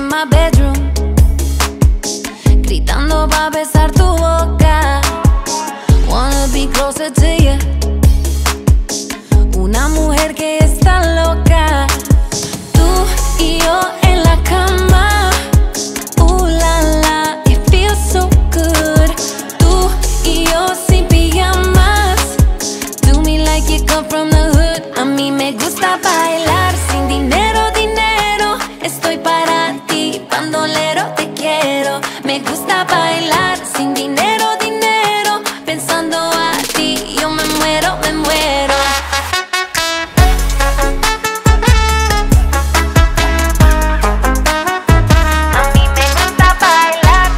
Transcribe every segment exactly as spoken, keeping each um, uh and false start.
my bedroom, gritando pa' besar tu boca. Wanna be closer to you. Una mujer que está loca. Tú y yo en la cama. Ooh la la, it feels so good. Tú y yo sin pijamas. Do me like you come from the hood. A mí me gusta bailar sin dinero, dinero. Estoy para ti, bandolero, te quiero. Me gusta bailar sin dinero, dinero. Pensando a ti, yo me muero, me muero. A mí me gusta bailar.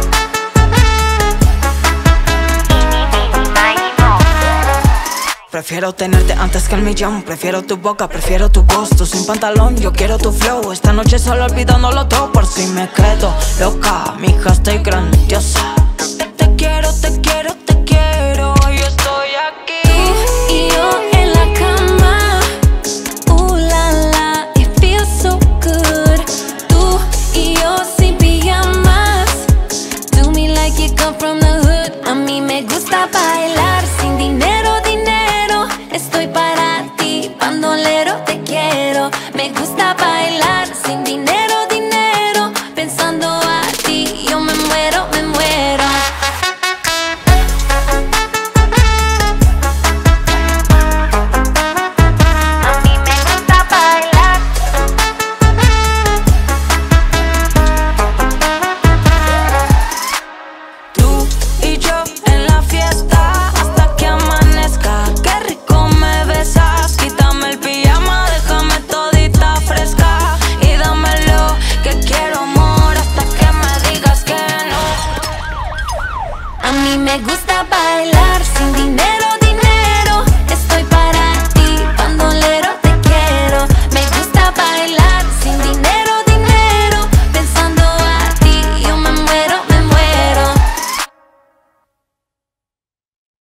Prefiero tenerte antes que el millón. Prefiero tu boca, prefiero tu voz. Tú sin pantalón, yo quiero tu flow. Esta noche solo olvidándolo todo. Por si me quedo loca, mija, estoy grandiosa. Te, te quiero, te quiero, te quiero. Yo estoy aquí. Tú y yo en la cama. Ooh la la, it feels so good. Tú y yo sin pijamas. Do me like you come from the hood. A mí me gusta bailar sin dinero, dinero. Estoy para ti, bandolero, te quiero. Me gusta bailar sin dinero, dinero. Pensando a ti, yo me muero, me muero. A mí me gusta bailar. Tú y yo en la fiesta hasta que amanezca. Qué rico me besas. Quítame el pijama, déjame todita fresca. Y dámelo que quiero, amor, hasta que me digas que no. A mí me gusta bailar.